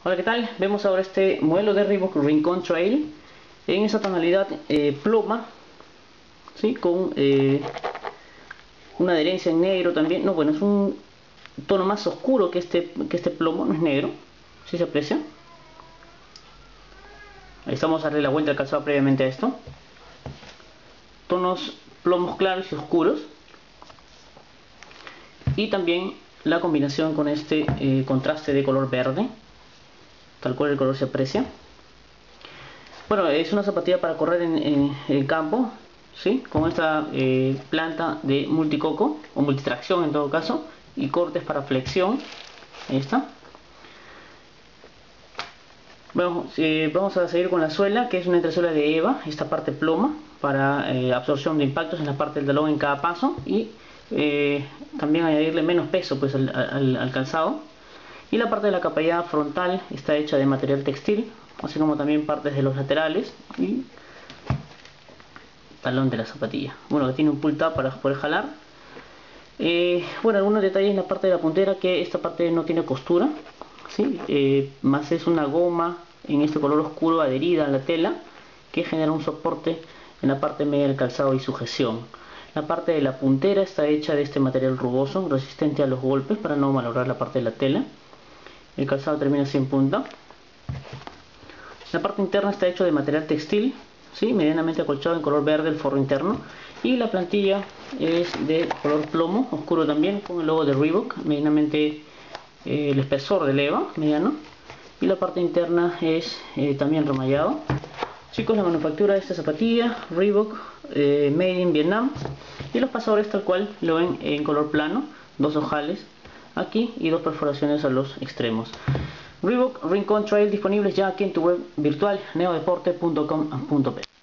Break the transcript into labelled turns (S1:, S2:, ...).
S1: Hola, ¿qué tal? Vemos ahora este modelo de Reebok Rincon Trail en esa tonalidad ploma, ¿sí? Con una adherencia en negro también. No, bueno, es un tono más oscuro que este plomo, no es negro, ¿sí se aprecia? Ahí estamos a darle la vuelta al calzado previamente a esto. Tonos plomos claros y oscuros. Y también la combinación con este contraste de color verde, tal cual el color se aprecia. Bueno, es una zapatilla para correr en el campo, ¿sí? Con esta planta de multicoco o multitracción en todo caso, y cortes para flexión. Ahí está. Bueno, vamos a seguir con la suela, que es una entresuela de EVA, esta parte ploma para absorción de impactos en la parte del talón en cada paso, y también añadirle menos peso pues al calzado. Y la parte de la capallada frontal está hecha de material textil, así como también partes de los laterales y talón de la zapatilla. Bueno, que tiene un pull tab para poder jalar. Bueno, algunos detalles en la parte de la puntera, que esta parte no tiene costura, ¿sí? Más es una goma en este color oscuro adherida a la tela, que genera un soporte en la parte media del calzado y sujeción. La parte de la puntera está hecha de este material rugoso, resistente a los golpes para no malograr la parte de la tela. El calzado termina sin punta. La parte interna está hecha de material textil, ¿sí? Medianamente acolchado en color verde el forro interno. Y la plantilla es de color plomo, oscuro también, con el logo de Reebok, medianamente el espesor del EVA, mediano. Y la parte interna es también remallado. Chicos, la manufactura de esta zapatilla, Reebok, Made in Vietnam. Y los pasadores tal cual lo ven en color plano, dos ojales aquí y dos perforaciones a los extremos. Reebok Rincon Trail disponibles ya aquí en tu web virtual neodeporte.com.pe.